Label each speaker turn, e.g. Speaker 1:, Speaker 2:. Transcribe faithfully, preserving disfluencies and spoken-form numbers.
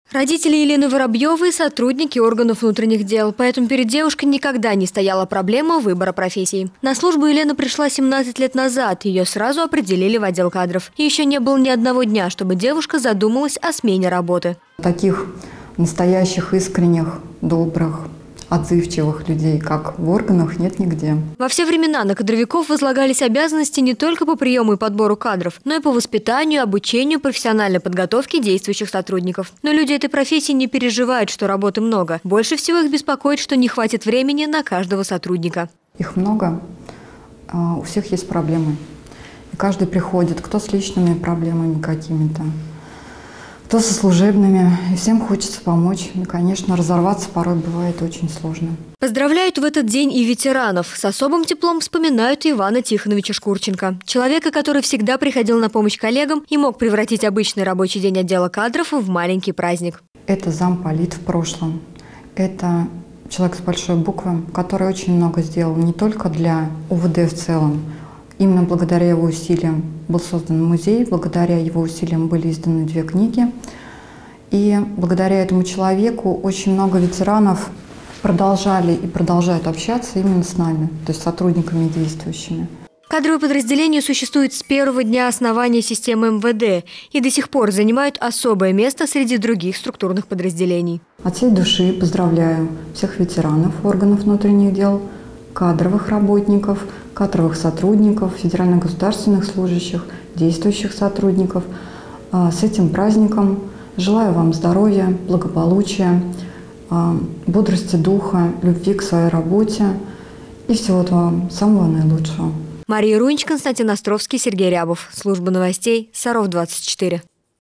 Speaker 1: Родители Елены Воробьевой – сотрудники органов внутренних дел, поэтому перед девушкой никогда не стояла проблема выбора профессии. На службу Елена пришла семнадцать лет назад, ее сразу определили в отдел кадров. И еще не было ни одного дня, чтобы девушка задумалась о смене работы.
Speaker 2: Таких настоящих, искренних, добрых, отзывчивых людей, как в органах, нет нигде.
Speaker 1: Во все времена на кадровиков возлагались обязанности не только по приему и подбору кадров, но и по воспитанию, обучению, профессиональной подготовке действующих сотрудников. Но люди этой профессии не переживают, что работы много. Больше всего их беспокоит, что не хватит времени на каждого сотрудника.
Speaker 2: Их много, у всех есть проблемы. И каждый приходит, кто с личными проблемами какими-то, кто со служебными, и всем хочется помочь. И, конечно, разорваться порой бывает очень сложно.
Speaker 1: Поздравляют в этот день и ветеранов. С особым теплом вспоминают Ивана Тихоновича Шкурченко. Человека, который всегда приходил на помощь коллегам и мог превратить обычный рабочий день отдела кадров в маленький праздник.
Speaker 2: Это замполит в прошлом. Это человек с большой буквы, который очень много сделал не только для УВД в целом. Именно благодаря его усилиям был создан музей, благодаря его усилиям были изданы две книги. И благодаря этому человеку очень много ветеранов продолжали и продолжают общаться именно с нами, то есть сотрудниками действующими.
Speaker 1: Кадровые подразделения существуют с первого дня основания системы эм вэ дэ и до сих пор занимают особое место среди других структурных подразделений.
Speaker 2: От всей души поздравляю всех ветеранов органов внутренних дел, кадровых работников, кадровых сотрудников, федеральных государственных служащих, действующих сотрудников с этим праздником. Желаю вам здоровья, благополучия, бодрости духа, любви к своей работе и всего вам самого наилучшего.
Speaker 1: Мария Рунич, Константин Островский, Сергей Рябов. Служба новостей Саров двадцать четыре.